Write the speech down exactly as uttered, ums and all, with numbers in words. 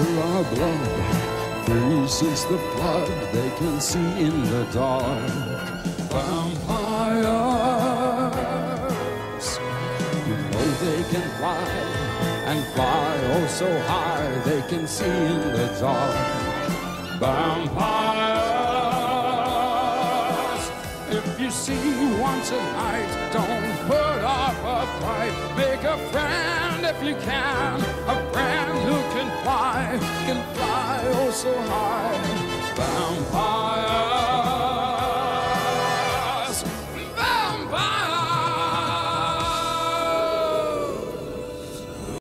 our blood, freezes the blood they can see in the dark. Vampires, you know they can fly, and fly oh so high they can see in the dark. Vampires, if you see one tonight, don't put up a fight. Make a friend if you can, a friend who can fly, can fly oh so high. Vampire.